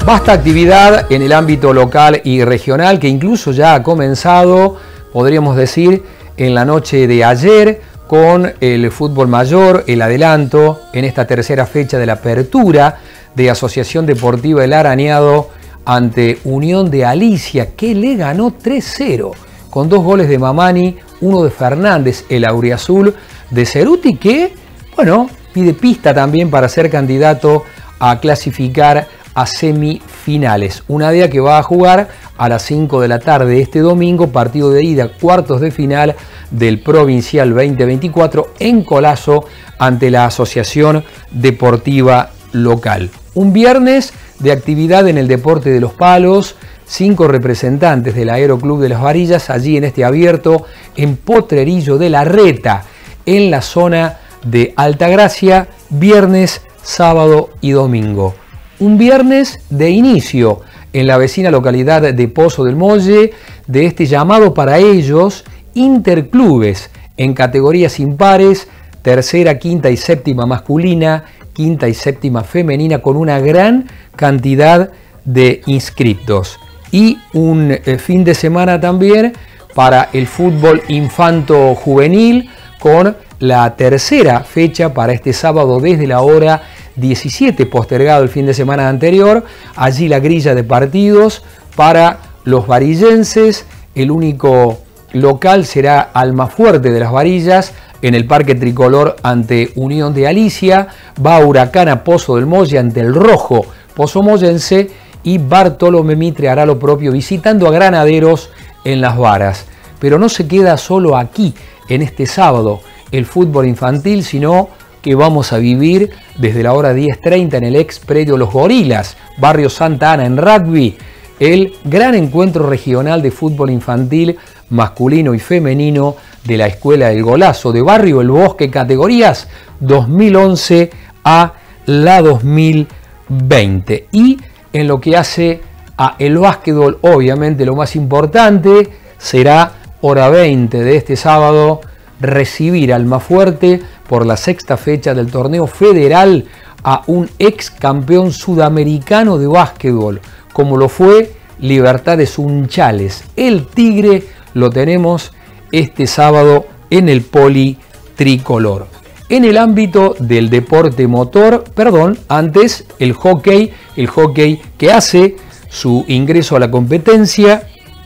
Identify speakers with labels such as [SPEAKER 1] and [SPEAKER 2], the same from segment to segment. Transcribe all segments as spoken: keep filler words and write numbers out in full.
[SPEAKER 1] Vasta actividad en el ámbito local y regional que incluso ya ha comenzado, podríamos decir, en la noche de ayer con el fútbol mayor, el adelanto en esta tercera fecha de la apertura de Asociación Deportiva El Arañado ante Unión de Alicia, que le ganó tres cero con dos goles de Mamani, uno de Fernández, el auriazul de Ceruti, que, bueno, pide pista también para ser candidato a clasificar a semifinales. Una día que va a jugar a las cinco de la tarde este domingo, partido de ida, cuartos de final del Provincial veinte veinticuatro en Colazo ante la Asociación Deportiva Local. Un viernes de actividad en el deporte de los palos, cinco representantes del Aeroclub de las Varillas allí en este abierto en Potrerillo de la Reta, en la zona de Altagracia, viernes, sábado y domingo. Un viernes de inicio en la vecina localidad de Pozo del Molle de este llamado para ellos interclubes en categorías impares, tercera, quinta y séptima masculina, quinta y séptima femenina, con una gran cantidad de inscriptos. Y un eh, fin de semana también para el fútbol infanto juvenil, con la tercera fecha para este sábado desde la hora diecisiete, postergado el fin de semana anterior. Allí la grilla de partidos para los varillenses. El único local será Almafuerte de las Varillas en el Parque Tricolor ante Unión de Alicia. Va Huracán a Pozo del Molle ante el Rojo Pozo Mollense, y Bartolomé Mitre hará lo propio visitando a Granaderos en Las Varas. Pero no se queda solo aquí en este sábado el fútbol infantil, sino que vamos a vivir desde la hora diez treinta en el ex predio Los Gorilas, barrio Santa Ana, en rugby, el gran encuentro regional de fútbol infantil masculino y femenino de la Escuela del Golazo de Barrio El Bosque, categorías dos mil once a la dos mil veinte. Y en lo que hace a el básquetbol, obviamente lo más importante será hora veinte de este sábado recibir a Almafuerte por la sexta fecha del torneo federal a un ex campeón sudamericano de básquetbol, como lo fue Libertades Unchales. El Tigre lo tenemos este sábado en el Poli Tricolor. En el ámbito del deporte motor, perdón, antes el hockey, el hockey que hace su ingreso a la competencia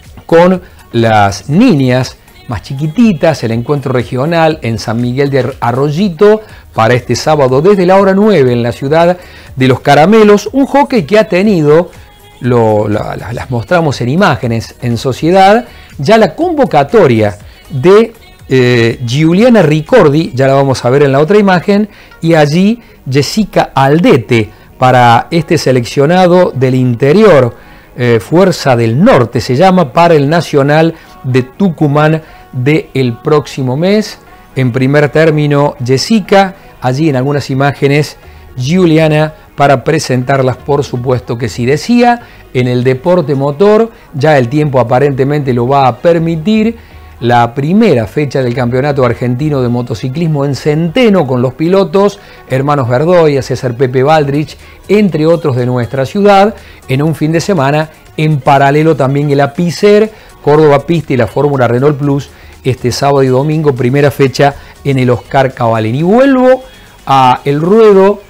[SPEAKER 1] con las niñas más chiquititas, el encuentro regional en San Miguel de Arroyito para este sábado desde la hora nueve en la ciudad de Los Caramelos. Un hockey que ha tenido, lo, la, las mostramos en imágenes en sociedad, ya la convocatoria de eh, Giuliana Ricordi, ya la vamos a ver en la otra imagen, y allí Jessica Aldete para este seleccionado del interior, eh, Fuerza del Norte se llama, para el Nacional de Tucumán del próximo mes. En primer término Jessica, allí en algunas imágenes Giuliana, para presentarlas, por supuesto que sí. Decía, en el deporte motor ya el tiempo aparentemente lo va a permitir, la primera fecha del Campeonato Argentino de Motociclismo en Centeno con los pilotos Hermanos Verdoya, César Pepe Baldrich, entre otros de nuestra ciudad, en un fin de semana. En paralelo también el Apicer, Córdoba Pista y la Fórmula Renault Plus este sábado y domingo, primera fecha en el Oscar Cavalini. Y vuelvo a el ruedo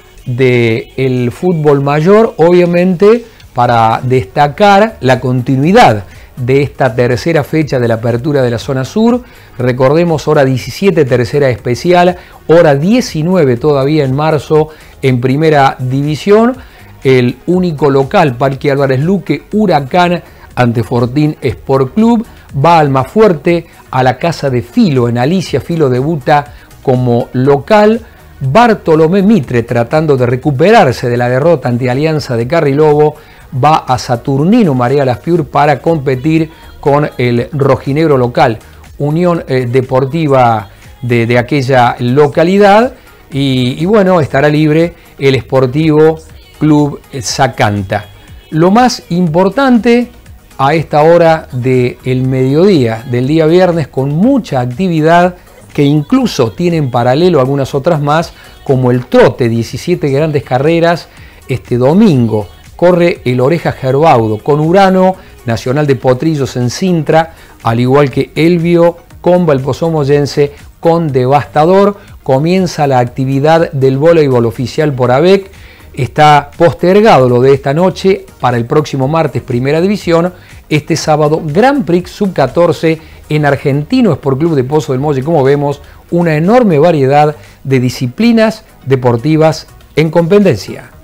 [SPEAKER 1] del fútbol mayor, obviamente para destacar la continuidad de esta tercera fecha de la apertura de la zona sur. Recordemos, hora diecisiete, tercera especial, hora diecinueve todavía en marzo en primera división. El único local, Parque Álvarez Luque, Huracán ante Fortín Sport Club. Va a Almafuerte a la casa de Filo en Alicia. Filo debuta como local. Bartolomé Mitre, tratando de recuperarse de la derrota ante Alianza de Carrilobo, va a Saturnino María Laspiur para competir con el rojinegro local, Unión eh, Deportiva de, de aquella localidad. Y, y bueno, estará libre el Sportivo Club Zacanta. Lo más importante a esta hora del mediodía del día viernes, con mucha actividad que incluso tiene en paralelo algunas otras más, como el trote, diecisiete grandes carreras este domingo corre el Oreja Gerbaudo con Urano, Nacional de Potrillos en Sintra, al igual que Elvio Comba el Pozomoyense con Devastador. Comienza la actividad del voleibol oficial por A B E C. Está postergado lo de esta noche para el próximo martes, Primera División. Este sábado, Grand Prix sub catorce en Argentino Sport Club de Pozo del Molle. Como vemos, una enorme variedad de disciplinas deportivas en competencia.